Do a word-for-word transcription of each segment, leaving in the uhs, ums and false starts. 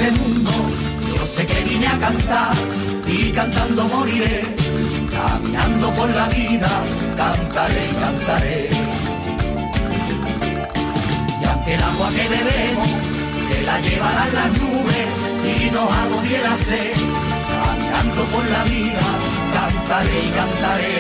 este mundo yo sé que vine a cantar y cantando moriré. Caminando por la vida cantaré y cantaré. Y aunque el agua que bebemos se la llevarán las nubes y nos agobie la sed, caminando por la vida cantaré y cantaré.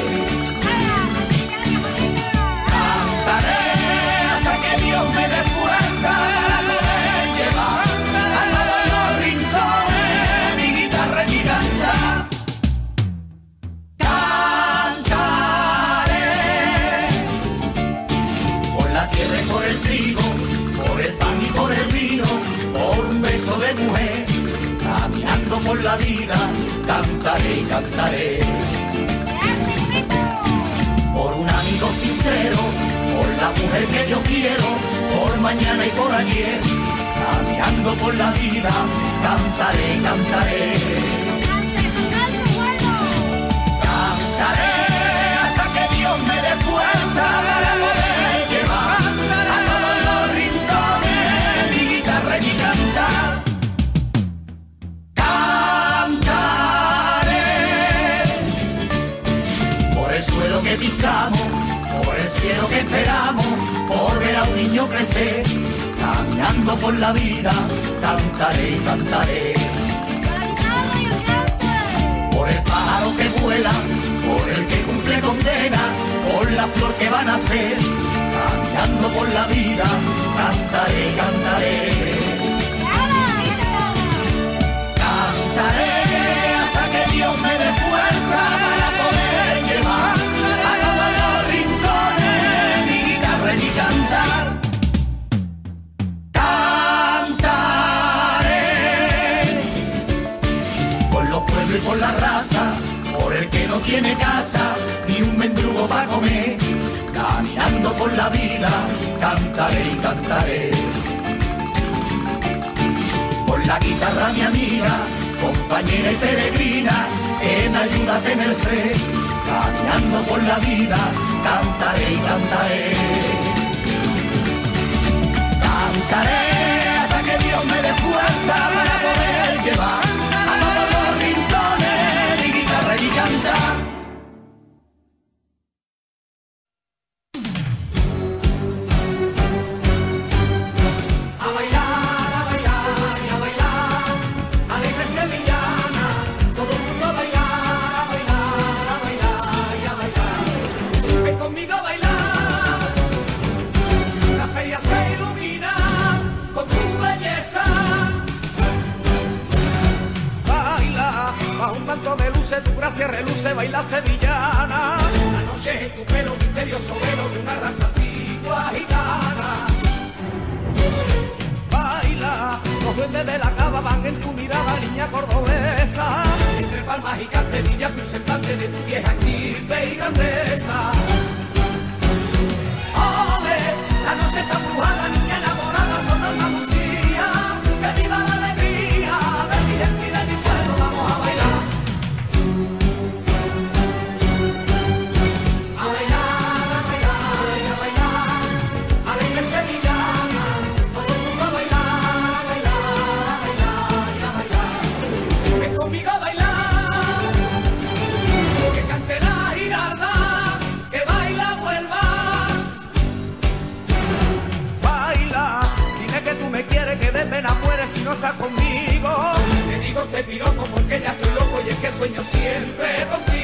Cantaré hasta que Dios me dé fuerza para poder llevar a todos los rincones mi guitarra y mi cantar. Cantaré por la tierra y por el trigo, por el pan y por el vino, por un beso de mujer. Caminando por la vida cantaré y cantaré. Por un amigo sincero, por la mujer que yo quiero, por mañana y por ayer. Caminando por la vida cantaré y cantaré. Cantaré hasta que Dios me dé fuerza para poder llevar a todos los rincones mi guitarra y mi cantar. Por el suelo que pisamos, por el cielo que esperamos, por ver a un niño crecer. Caminando por la vida cantaré y cantaré. Por el pájaro que vuela, por el que cumple condena, por la flor que va a nacer. Caminando por la vida cantaré y cantaré. Cantaré hasta que Dios me dé fuerza para poder llevar a todos los rincones mi guitarra y mi cantar. Cantaré por los pueblos y por la raza, por el que no tiene casa ni un mendrugo para comer. Caminando por la vida cantaré y cantaré. Por la guitarra mi amiga, compañera y peregrina, que me ayuda a tener fe. Caminando por la vida cantaré y cantaré. Cantaré hasta que Dios me dé fuerza para poder llevar a todos los rincones mi guitarra y mi cantar. Tu gracia reluce, baila sevillana. La noche es tu pelo misterioso, velo de una raza antigua gitana. Baila, los duendes de la cava van en tu mirada, niña cordobesa. Entre palmas y canterillas, tu semblante de tu vieja estirpe y grandeza. Ole, la noche está embrujada, niña enamorada, sonando Andalucía. Que viva la alegría de mi gente y de mi pueblo, vamos a bailar. Si no estás conmigo, te digo te piropo porque ya estoy loco y es que sueño siempre contigo.